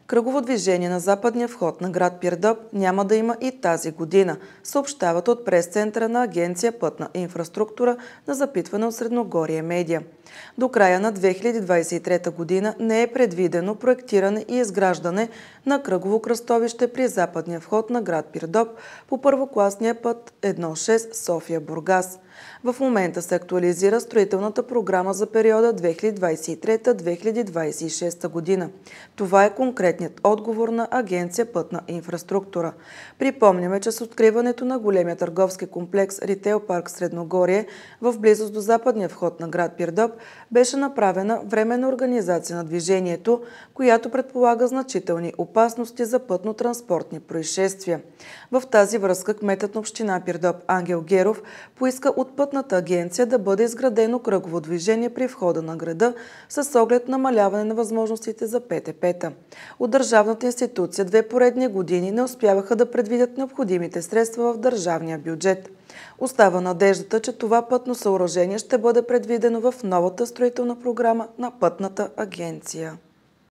Кръгово движение на западния вход на град Пирдоп няма да има и тази година, съобщават от прес-центъра на Агенция Пътна инфраструктура на запитване от Средногорие медиа. До края на 2023 година не е предвидено проектиране и изграждане на кръгово кръстовище при западния вход на град Пирдоп по първокласния път 1.6 София-Бургас. В момента се актуализира строителната програма за периода 2023-2026 година. Това е конкретният отговор на Агенция Пътна инфраструктура. Припомняме, че с откриването на големия търговски комплекс Ритейл парк Средногорие в близост до западния вход на град Пирдоп беше направена временна организация на движението, която предполага значителни опасности за пътно-транспортни происшествия. В тази връзка кметът на община Пирдоп Ангел Геров поиска от Пътната агенция да бъде изградено кръгово движение при входа на града с оглед намаляване на възможностите за ПТП-та. От държавната институция 2 поредни години не успяваха да предвидят необходимите средства в държавния бюджет. Остава надеждата, че това пътно съоръжение ще бъде предвидено в новата строителна програма на Пътната агенция.